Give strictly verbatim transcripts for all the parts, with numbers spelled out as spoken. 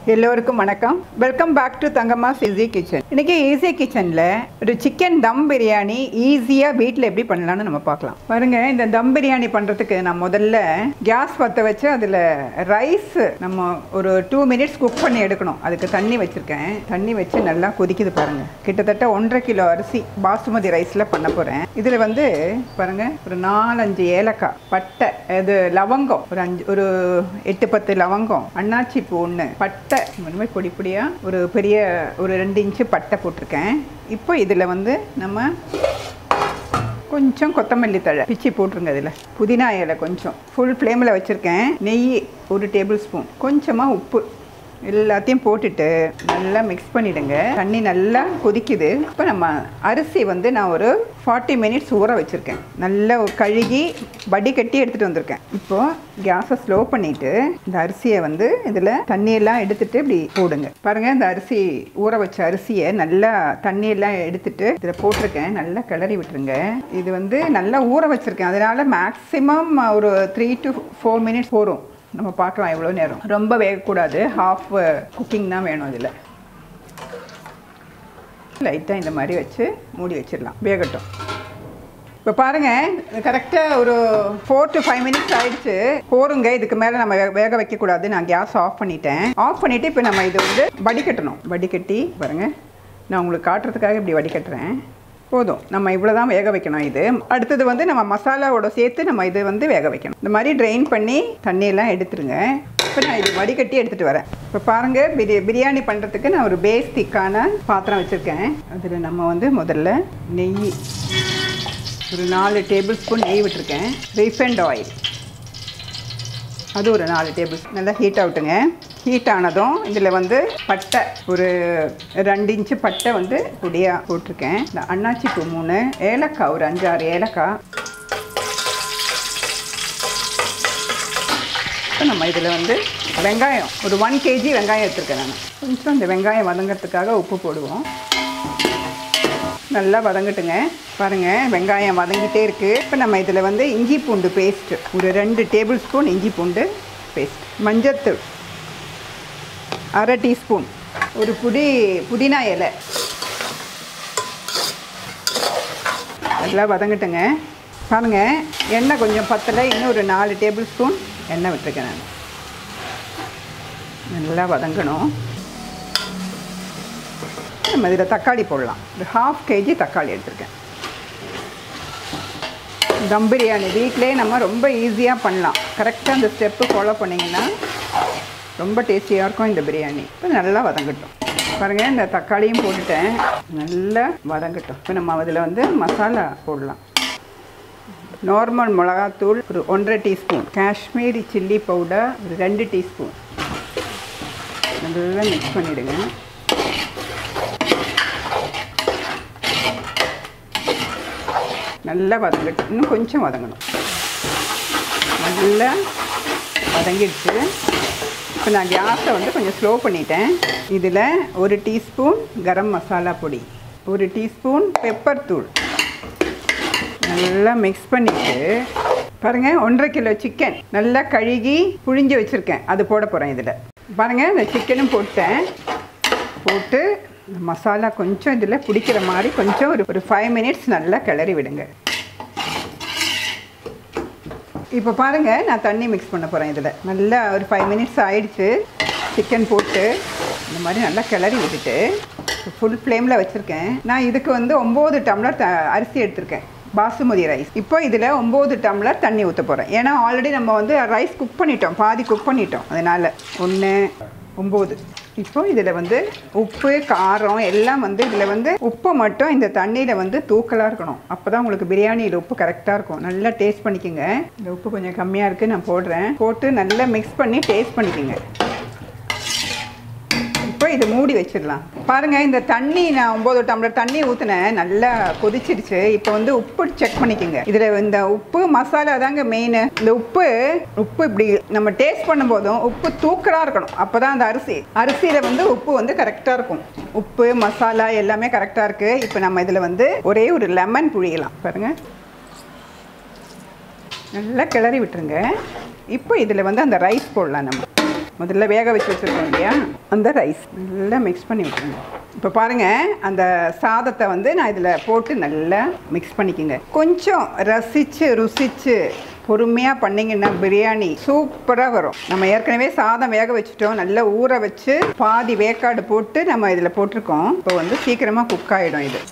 எல்லோருக்கும் வணக்கம். Welcome back to Thangamma's easy kitchen. இன்னைக்கு ஈஸி கிச்சனில் ஒரு சிக்கன் தம் பிரியாணி ஈஸியாக வீட்டில் எப்படி பண்ணலான்னு நம்ம பார்க்கலாம். பாருங்க, இந்த தம் பிரியாணி பண்ணுறதுக்கு நான் முதல்ல கேஸ் பற்ற வச்சு அதில் ரைஸ் நம்ம ஒரு டூ மினிட்ஸ் குக் பண்ணி எடுக்கணும். அதுக்கு தண்ணி வச்சுருக்கேன். தண்ணி வச்சு நல்லா கொதிக்குது பாருங்க. கிட்டத்தட்ட ஒன்றரை கிலோ அரிசி பாசுமதி ரைஸில் பண்ண போகிறேன். இதில் வந்து பாருங்க, ஒரு நாலஞ்சு ஏலக்காய், பட்டை, இது லவங்கம், ஒரு அஞ்சு ஒரு எட்டு பத்து லவங்கம், அன்னாச்சி பூ ஒன்று, பட்டை மாதிரி பொடி பொடியாக ஒரு பெரிய ஒரு ரெண்டு இன்ச்சு பட்டை போட்டிருக்கேன். இப்போ இதில் வந்து நம்ம கொஞ்சம் கொத்தமல்லி தழை பிச்சி போட்டுருங்க. இதில் புதினா இலை கொஞ்சம், ஃபுல் ஃப்ளேமில் வச்சுருக்கேன். நெய் ஒரு டேபிள் ஸ்பூன், கொஞ்சமாக உப்பு எல்லாத்தையும் போட்டுட்டு நல்லா மிக்ஸ் பண்ணிவிடுங்க. தண்ணி நல்லா கொதிக்குது. இப்போ நம்ம அரிசி வந்து நான் ஒரு ஃபார்ட்டி மினிட்ஸ் ஊற வச்சுருக்கேன். நல்லா கழுகி வடிகட்டி எடுத்துகிட்டு வந்திருக்கேன். இப்போது கேஸை ஸ்லோ பண்ணிவிட்டு இந்த அரிசியை வந்து இதில் தண்ணியெல்லாம் எடுத்துகிட்டு இப்படி போடுங்க. பாருங்கள், இந்த அரிசி ஊற வச்ச அரிசியை நல்லா தண்ணியெல்லாம் எடுத்துகிட்டு இதில் போட்டிருக்கேன். நல்லா கிளறி விட்டுருங்க. இது வந்து நல்லா ஊற வச்சுருக்கேன். அதனால் மேக்ஸிமம் ஒரு த்ரீ டு ஃபோர் மினிட்ஸ் போகும். நம்ம பார்க்கலாம் எவ்வளோ நேரம். ரொம்ப வேகக்கூடாது, ஹாஃப் குக்கிங் தான் வேணும். இதில் லைட்டாக இந்த மாதிரி வச்சு மூடி வச்சிடலாம், வேகட்டும். இப்போ பாருங்கள், கரெக்டாக ஒரு ஃபோர் டு ஃபைவ் மினிட்ஸ் ஆகிடுச்சு. போருங்க, இதுக்கு மேலே நம்ம வேக வைக்கக்கூடாது. நான் கேஸ் ஆஃப் பண்ணிட்டேன். ஆஃப் பண்ணிவிட்டு இப்போ நம்ம இது வந்து வடிகட்டணும். வடிகட்டி பாருங்கள், நான் உங்களுக்கு காட்டுறதுக்காக இப்படி வடிகட்டுறேன். போதும், நம்ம இவ்வளோ தான் வேக வைக்கணும். இது அடுத்தது வந்து நம்ம மசாலாவோட சேர்த்து நம்ம இது வந்து வேக வைக்கணும். இந்த மாதிரி ட்ரெயின் பண்ணி தண்ணியெல்லாம் எடுத்துருங்க. இப்போ நான் இது வடிகட்டி எடுத்துகிட்டு வரேன். இப்போ பாருங்கள், பிரி பிரியாணி பண்ணுறதுக்கு நான் ஒரு பேஸ் திக்கான பாத்திரம் வச்சுருக்கேன். அதில் நம்ம வந்து முதல்ல நெய் ஒரு நாலு டேபிள் ஸ்பூன் நெய் விட்டுருக்கேன். ரீஃபைண்ட் ஆயில் அது ஒரு நாலு டேபிள் ஸ்பூன். நல்லா ஹீட் ஆகட்டுங்க. ஹீட் ஆனதும் இதில் வந்து பட்டை ஒரு ரெண்டு இன்ச்சு பட்டை வந்து பொடியாக போட்டிருக்கேன். இந்த அன்னாச்சி பூ மூணு, ஏலக்காய் ஒரு அஞ்சாறு ஏலக்காய். இப்போ நம்ம இதில் வந்து வெங்காயம் ஒரு ஒன் கேஜி வெங்காயம் எடுத்துருக்கேன் நான். கொஞ்சம் இந்த வெங்காயம் வதங்கிறதுக்காக உப்பு போடுவோம். நல்லா வதங்கட்டுங்க. பாருங்கள், வெங்காயம் வதங்கிட்டே இருக்குது. இப்போ நம்ம இதில் வந்து இஞ்சி பூண்டு பேஸ்ட்டு ஒரு ரெண்டு டேபிள் ஸ்பூன் இஞ்சி பூண்டு பேஸ்ட், மஞ்சத்தூள் அரை டீஸ்பூன், ஒரு புடி புதினா இலை. நல்லா வதங்கட்டுங்க. பாருங்கள், எண்ணெய் கொஞ்சம் பத்தலை, இன்னும் ஒரு நாலு டேபிள் ஸ்பூன் எண்ணெய் விட்டுருக்கேன் நான். நல்லா வதங்கணும். நம்ம இதில் தக்காளி போடலாம். ஒரு ஹாஃப் கேஜி தக்காளி எடுத்துருக்கேன். தம் பிரியாணி வீட்டிலே நம்ம ரொம்ப ஈஸியாக பண்ணலாம். கரெக்டாக அந்த ஸ்டெப்பு ஃபாலோ பண்ணிங்கன்னா ரொம்ப டேஸ்டியாக இருக்கும் இந்த பிரியாணி. இப்போ நல்லா வதங்கட்டும். பாருங்கள், இந்த தக்காளியும் போட்டுட்டேன். நல்லா வதங்கட்டும். இப்போ நம்ம அதில் வந்து மசாலா போடலாம். நார்மல் மிளகாத்தூள் ஒரு ஒன்றரை டீஸ்பூன், காஷ்மீரி சில்லி பவுடர் ஒரு ரெண்டு டீஸ்பூன். நல்லா மிக்ஸ் பண்ணிவிடுங்க. நல்லா வதங்கட்டும். இன்னும் கொஞ்சம் வதங்கணும். நல்லா வதங்கிடுச்சு. இப்போ நான் கேஸை வந்து கொஞ்சம் ஸ்லோ பண்ணிட்டேன். இதில் ஒரு டீஸ்பூன் கரம் மசாலா பொடி, ஒரு டீஸ்பூன் பெப்பர் தூள் நல்லா மிக்ஸ் பண்ணிவிட்டு பாருங்கள், ஒன்றரை கிலோ சிக்கன் நல்லா கழுகி புழிஞ்சு வச்சுருக்கேன். அது போட போகிறேன் இதில். பாருங்கள், இந்த சிக்கனும் போட்டேன். போட்டு மசாலா கொஞ்சம் இதில் பிடிக்கிற மாதிரி கொஞ்சம் ஒரு ஒரு ஃபைவ் மினிட்ஸ் நல்லா கிளறி விடுங்க. இப்போ பாருங்கள், நான் தண்ணி மிக்ஸ் பண்ண போகிறேன் இதில். நல்லா ஒரு ஃபைவ் மினிட்ஸ் ஆகிடுச்சு. சிக்கன் போட்டு இந்த மாதிரி நல்லா கிளறி விட்டுட்டு ஃபுல் ஃப்ளேமில் வச்சுருக்கேன். நான் இதுக்கு வந்து ஒம்பது டம்ளர் த அரிசி எடுத்திருக்கேன், பாசுமதி ரைஸ். இப்போ இதில் ஒம்பது டம்ளர் தண்ணி ஊற்ற போகிறேன். ஏன்னா ஆல்ரெடி நம்ம வந்து ரைஸ் குக் பண்ணிட்டோம், பாதி குக் பண்ணிட்டோம். அதனால் ஒன்று ஒம்பது. இப்போ இதில் வந்து உப்பு காரம் எல்லாம் வந்து இதில் வந்து உப்பு மட்டும் இந்த தண்ணியில் வந்து தூக்கலாக இருக்கணும். அப்போ தான் உங்களுக்கு பிரியாணியில் உப்பு கரெக்டாக இருக்கும். நல்லா டேஸ்ட் பண்ணிக்கோங்க. இந்த உப்பு கொஞ்சம் கம்மியாக இருக்குது, நான் போடுறேன். போட்டு நல்லா மிக்ஸ் பண்ணி டேஸ்ட் பண்ணிக்கோங்க. இப்போ இதை மூடி வச்சிடலாம். பாருங்கள், இந்த தண்ணி நான் ஒம்பது டம்ளர் தண்ணி ஊற்றினேன். நல்லா கொதிச்சிருச்சு. இப்போ வந்து உப்பு செக் பண்ணிக்கோங்க. இதில் இந்த உப்பு மசாலா தாங்க மெயின். இந்த உப்பு உப்பு இப்படி நம்ம டேஸ்ட் பண்ணும்போதும் உப்பு தூக்கலாக இருக்கணும். அப்போ தான் அந்த அரிசி அரிசியில் வந்து உப்பு வந்து கரெக்டாக இருக்கும். உப்பு மசாலா எல்லாமே கரெக்டாக இருக்குது. இப்போ நம்ம இதில் வந்து ஒரே ஒரு லெமன் புழியலாம். பாருங்கள், நல்லா கிளறி விட்டுருங்க. இப்போ இதில் வந்து அந்த ரைஸ் போடலாம். நம்ம முதல்ல வேக வச்சு வச்சுருக்கோம் இல்லையா அந்த ரைஸ் நல்லா மிக்ஸ் பண்ணி விட்டுருங்க. இப்போ பாருங்கள், அந்த சாதத்தை வந்து நான் இதில் போட்டு நல்லா மிக்ஸ் பண்ணிக்கோங்க. கொஞ்சம் ரசித்து ருசித்து பொறுமையாக பண்ணிங்கன்னா பிரியாணி சூப்பராக வரும். நம்ம ஏற்கனவே சாதம் வேக வச்சுட்டோம், நல்லா ஊற வச்சு பாதி வேக்காடு போட்டு நம்ம இதில் போட்டிருக்கோம். இப்போ வந்து சீக்கிரமாக குக் ஆகிடும். இது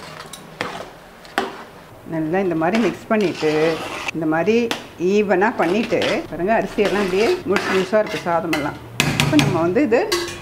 நல்லா இந்த மாதிரி மிக்ஸ் பண்ணிவிட்டு இந்த மாதிரி ஈவனாக பண்ணிவிட்டு பாருங்கள், அரிசியெல்லாம் அப்படியே முழுசு முழுசாக இருக்குது சாதமெல்லாம். இப்போ நம்ம வந்து இது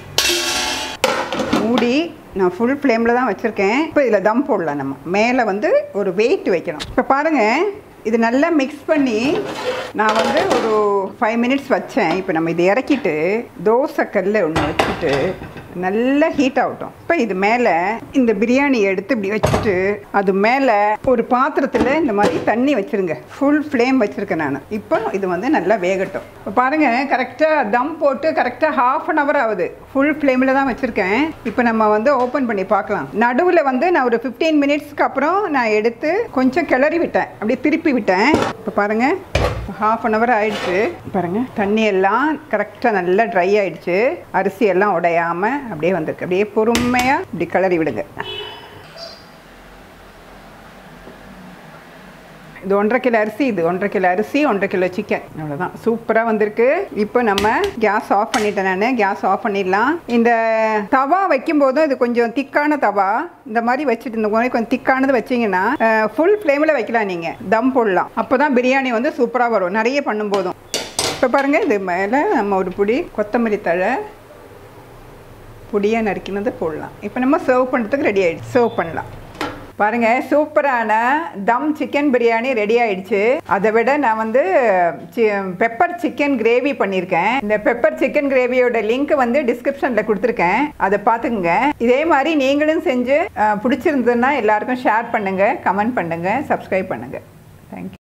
மூடி நான் ஃபுல் ஃப்ளேமில் தான் வச்சுருக்கேன். இப்போ இதில் தம் போடலாம். நம்ம மேலே வந்து ஒரு வெயிட் வைக்கணும். இப்போ பாருங்கள், இது நல்லா மிக்ஸ் பண்ணி நான் வந்து ஒரு ஃபைவ் மினிட்ஸ் வச்சேன். இப்போ நம்ம இதை இறக்கிட்டு தோசை கல்ல ஒன்று வச்சுட்டு நல்லா ஹீட் ஆகட்டும். இப்போ இது மேலே இந்த பிரியாணி எடுத்து இப்படி வச்சுட்டு அது மேலே ஒரு பாத்திரத்தில் இந்த மாதிரி தண்ணி வச்சுருங்க. ஃபுல் ஃப்ளேம் வச்சுருக்கேன் நான். இப்போ இது வந்து நல்லா வேகட்டும். இப்போ பாருங்கள், கரெக்டாக தம் போட்டு கரெக்டாக ஹாஃப் அன் ஹவர் ஆகுது. ஃபுல் ஃப்ளேமில் தான் வச்சுருக்கேன். இப்போ நம்ம வந்து ஓப்பன் பண்ணி பார்க்கலாம். நடுவில் வந்து நான் ஒரு ஃபிஃப்டீன் மினிட்ஸ்க்கு அப்புறம் நான் எடுத்து கொஞ்சம் கிளறி விட்டேன், அப்படியே திருப்பி விட்டேன். இப்போ பாருங்கள், ஹாஃப் அன் ஹவர் ஆயிடுச்சு. பாருங்கள், தண்ணி எல்லாம் கரெக்டாக நல்லா ட்ரை ஆகிடுச்சு. அரிசி எல்லாம் உடையாமல் அப்படியே வந்திருக்கு. அப்படியே பொறுமையாக இப்படி கிளறி விடுங்க. இது ஒன்றரை கிலோ அரிசி, இது ஒன்றரை கிலோ அரிசி, ஒன்றரை கிலோ சிக்கன், அவ்வளோதான். சூப்பராக வந்திருக்கு. இப்போ நம்ம கேஸ் ஆஃப் பண்ணிட்டேன். நான் கேஸ் ஆஃப் பண்ணிடலாம். இந்த தவா வைக்கும் போதும் இது கொஞ்சம் திக்கான தவா, இந்த மாதிரி வச்சுட்டு இந்த மாதிரி கொஞ்சம் திக்கானது வச்சிங்கன்னா ஃபுல் ஃப்ளேமில் வைக்கலாம். நீங்கள் தம் போடலாம். அப்போ தான் பிரியாணி வந்து சூப்பராக வரும், நிறைய பண்ணும்போதும். இப்போ பாருங்கள், இது மேலே நம்ம ஒரு பிடி கொத்தமல்லி தழை பொடியாக நறுக்கினது போடலாம். இப்போ நம்ம சர்வ் பண்ணுறதுக்கு ரெடி ஆகிடுச்சு. சர்வ் பண்ணலாம். பாருங்கள், சூப்பரான தம் சிக்கன் பிரியாணி ரெடி ஆகிடுச்சு. அதை விட நான் வந்து பெப்பர் சிக்கன் கிரேவி பண்ணியிருக்கேன். இந்த பெப்பர் சிக்கன் கிரேவியோட லிங்க் வந்து டிஸ்கிரிப்ஷனில் கொடுத்துருக்கேன், அதை பார்த்துக்குங்க. இதே மாதிரி நீங்களும் செஞ்சு பிடிச்சிருந்ததுன்னா எல்லாருக்கும் ஷேர் பண்ணுங்கள், கமெண்ட் பண்ணுங்கள், சப்ஸ்கிரைப் பண்ணுங்கள். தேங்க்யூ.